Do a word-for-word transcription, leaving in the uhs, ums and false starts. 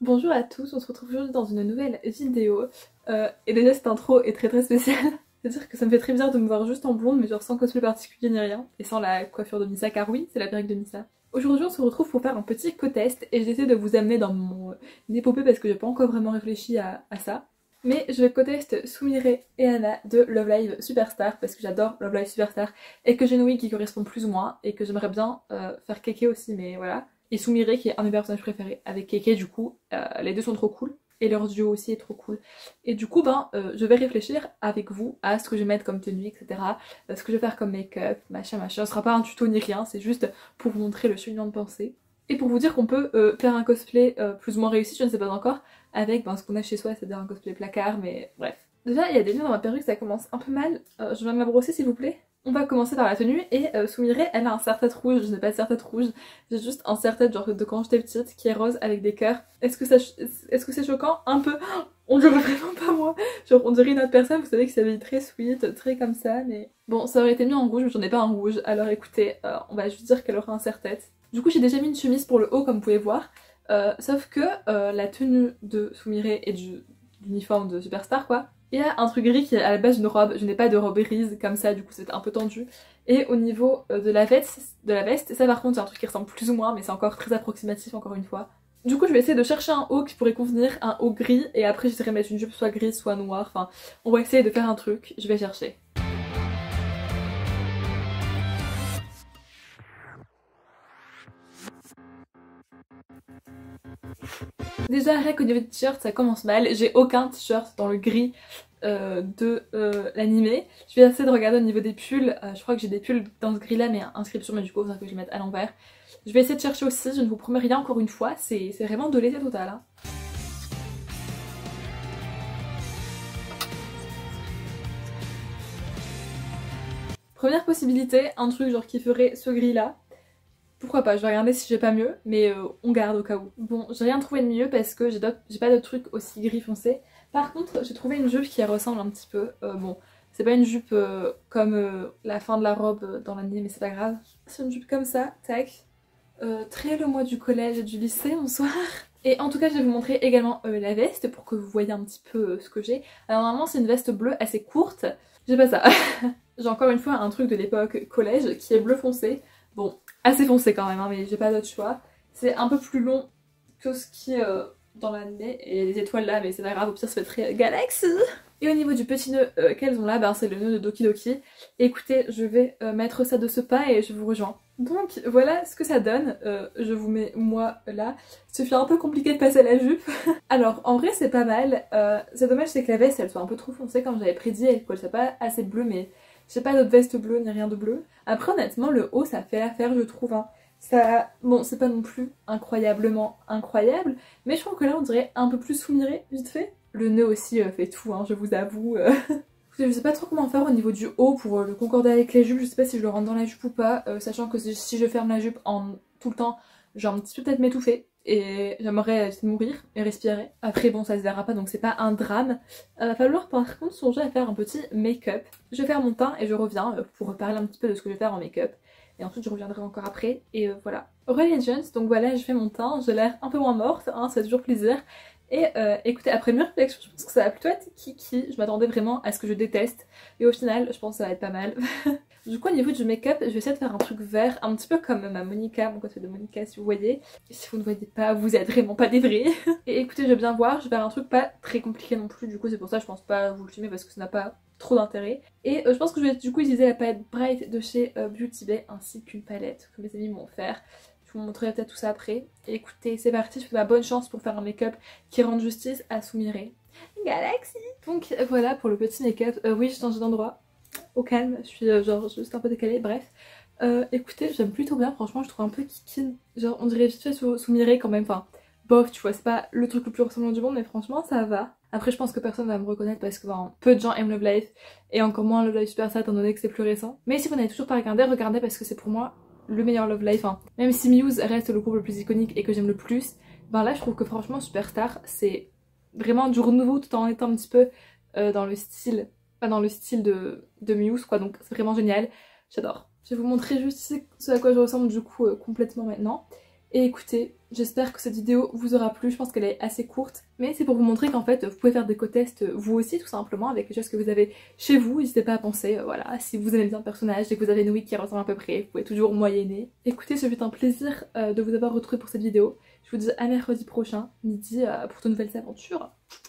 Bonjour à tous, on se retrouve aujourd'hui dans une nouvelle vidéo. Euh, et déjà cette intro est très très spéciale. C'est-à-dire que ça me fait très bizarre de me voir juste en blonde mais genre sans cosplay particulier ni rien. Et sans la coiffure de Missa, car oui, c'est la perruque de Missa. Aujourd'hui on se retrouve pour faire un petit co-test et j'essaie de vous amener dans mon euh, épopée parce que j'ai pas encore vraiment réfléchi à, à ça. Mais je co-teste Sumire et Anna de Love Live Superstar parce que j'adore Love Live Superstar et que j'ai une wig qui correspond plus ou moins et que j'aimerais bien euh, faire Keke aussi, mais voilà. Et Sumire qui est un de mes personnages préférés avec Keke, du coup euh, les deux sont trop cool et leur duo aussi est trop cool. Et du coup ben euh, je vais réfléchir avec vous à ce que je vais mettre comme tenue, etc, euh, ce que je vais faire comme make-up, machin machin. Ce sera pas un tuto ni rien, c'est juste pour vous montrer le cheminement de pensée et pour vous dire qu'on peut euh, faire un cosplay euh, plus ou moins réussi, je ne sais pas encore, avec ben, ce qu'on a chez soi, c'est-à-dire un cosplay placard, mais bref. Déjà il y a des nœuds dans ma perruque, ça commence un peu mal, euh, je viens de la brosser s'il vous plaît. On va commencer par la tenue et euh, Sumire elle a un serre-tête rouge, je n'ai pas de serre-tête rouge, j'ai juste un serre-tête genre de quand j'étais petite qui est rose avec des cœurs. Est-ce que ça est-ce que c'est choquant? Un peu. On dirait vraiment pas moi, genre on dirait une autre personne, vous savez que s'habille très sweet, très comme ça, mais bon ça aurait été mis en rouge mais j'en ai pas un rouge, alors écoutez, euh, on va juste dire qu'elle aura un serre-tête. Du coup j'ai déjà mis une chemise pour le haut comme vous pouvez voir, euh, sauf que euh, la tenue de Sumire et du l'uniforme de Superstar quoi, il y a un truc gris qui est à la base d'une robe, je n'ai pas de robe grise comme ça, du coup c'est un peu tendu. Et au niveau de la veste, de la veste, ça par contre c'est un truc qui ressemble plus ou moins, mais c'est encore très approximatif encore une fois. Du coup je vais essayer de chercher un haut qui pourrait convenir, un haut gris, et après j'essaierai de mettre une jupe soit grise soit noire, enfin on va essayer de faire un truc, je vais chercher. Déjà rien qu'au niveau du t-shirt ça commence mal, j'ai aucun t-shirt dans le gris euh, de euh, l'animé. Je vais essayer de regarder au niveau des pulls, euh, je crois que j'ai des pulls dans ce gris là mais inscription, mais du coup il faudra que je les mette à l'envers. Je vais essayer de chercher aussi, je ne vous promets rien encore une fois, c'est vraiment de l'été total hein. Première possibilité, un truc genre qui ferait ce gris là. Pourquoi pas, je vais regarder si j'ai pas mieux, mais euh, on garde au cas où. Bon, j'ai rien trouvé de mieux parce que j'ai pas d'autres trucs aussi gris foncé. Par contre, j'ai trouvé une jupe qui ressemble un petit peu. Euh, bon, c'est pas une jupe euh, comme euh, la fin de la robe dans l'anime, mais c'est pas grave. C'est une jupe comme ça, tac. Euh, très le mois du collège et du lycée, bonsoir. Et en tout cas, je vais vous montrer également euh, la veste pour que vous voyez un petit peu euh, ce que j'ai. Alors normalement, c'est une veste bleue assez courte. J'ai pas ça. J'ai encore une fois un truc de l'époque collège qui est bleu foncé. Bon, assez foncé quand même, hein, mais j'ai pas d'autre choix. C'est un peu plus long que ce qui est euh, dans l'anime, et les étoiles là, mais c'est pas grave, au pire ça fait très galaxie. Et au niveau du petit nœud euh, qu'elles ont là, ben, c'est le nœud de Doki Doki. Écoutez, je vais euh, mettre ça de ce pas et je vous rejoins. Donc voilà ce que ça donne, euh, je vous mets moi là. Ça fait un peu compliqué de passer à la jupe. Alors en vrai c'est pas mal, euh, c'est dommage c'est que la veste elle soit un peu trop foncée comme j'avais prédit, elle colle pas assez bleu, mais j'ai pas d'autre veste bleue ni rien de bleu. Après honnêtement le haut ça fait l'affaire je trouve hein. Ça, bon c'est pas non plus incroyablement incroyable, mais je trouve que là on dirait un peu plus Sumire vite fait. Le nœud aussi euh, fait tout hein, je vous avoue. Euh... Je sais pas trop comment faire au niveau du haut pour euh, le concorder avec les jupes, je sais pas si je le rentre dans la jupe ou pas, euh, sachant que si je ferme la jupe en tout le temps, j'ai un petit peu peut-être m'étouffer et j'aimerais mourir et respirer. Après bon ça se verra pas donc c'est pas un drame. Il euh, va falloir par contre songer à faire un petit make-up. Je vais faire mon teint et je reviens euh, pour parler un petit peu de ce que je vais faire en make-up. Et ensuite je reviendrai encore après et euh, voilà. Religions, donc voilà je fais mon teint, j'ai l'air un peu moins morte, hein, ça fait toujours plaisir. Et euh, écoutez, après mes réflexions, je pense que ça va plutôt être kiki. Je m'attendais vraiment à ce que je déteste. Et au final, je pense que ça va être pas mal. Du coup, au niveau du make-up, je vais essayer de faire un truc vert, un petit peu comme ma Monica, mon côté de Monica, si vous voyez. Et si vous ne voyez pas, vous êtes vraiment pas des vrais. Et écoutez, je vais bien voir, je vais faire un truc pas très compliqué non plus. Du coup, c'est pour ça que je pense pas vous le filmer parce que ça n'a pas trop d'intérêt. Et euh, je pense que je vais du coup utiliser la palette Bright de chez euh, Beauty Bay ainsi qu'une palette que mes amis m'ont offert. Je vous montrerai peut-être tout ça après. Et écoutez, c'est parti, je fais ma bonne chance pour faire un make-up qui rende justice à Sumire. Galaxy. Donc voilà pour le petit make-up. Euh, oui, j'ai changé d'endroit. Au calme, je suis euh, genre juste un peu décalée, bref. Euh, écoutez, j'aime plutôt bien, franchement, je trouve un peu kikine. Genre, on dirait vite fait Sumire quand même. Enfin, bof, tu vois, c'est pas le truc le plus ressemblant du monde, mais franchement, ça va. Après, je pense que personne va me reconnaître parce que ben, peu de gens aiment Love Live. Et encore moins Love Live Superstar étant donné que c'est plus récent. Mais si vous n'avez toujours pas regardé, regardez parce que c'est pour moi le meilleur Love Live, hein. Même si Muse reste le groupe le plus iconique et que j'aime le plus, ben là je trouve que franchement Superstar c'est vraiment du renouveau tout en étant un petit peu euh, dans le style, pas dans le style de, de Muse quoi, donc c'est vraiment génial, j'adore. Je vais vous montrer juste ce à quoi je ressemble du coup euh, complètement maintenant. Et écoutez, j'espère que cette vidéo vous aura plu, je pense qu'elle est assez courte, mais c'est pour vous montrer qu'en fait vous pouvez faire des co-tests vous aussi tout simplement avec les choses que vous avez chez vous. N'hésitez pas à penser, euh, voilà, si vous aimez bien le personnage et que vous avez une wig qui ressemble à peu près, vous pouvez toujours moyenner. Écoutez, ce fut un plaisir euh, de vous avoir retrouvé pour cette vidéo. Je vous dis à mercredi prochain, midi, euh, pour de nouvelles aventures.